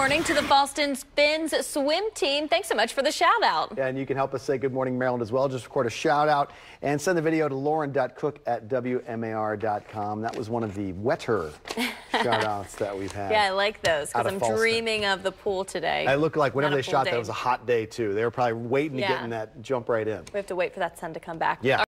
morning to the Fallston Spins swim team. Thanks so much for the shout out. Yeah, and you can help us say good morning, Maryland, as well. Just record a shout out and send the video to lauren.cook@wmar.com. That was one of the wetter shout outs that we've had. Yeah, I like those because I'm Fallston. Dreaming of the pool today. I look like whenever they shot day. that, it was a hot day, too. They were probably waiting to get in that jump right in. We have to wait for that sun to come back. Yeah.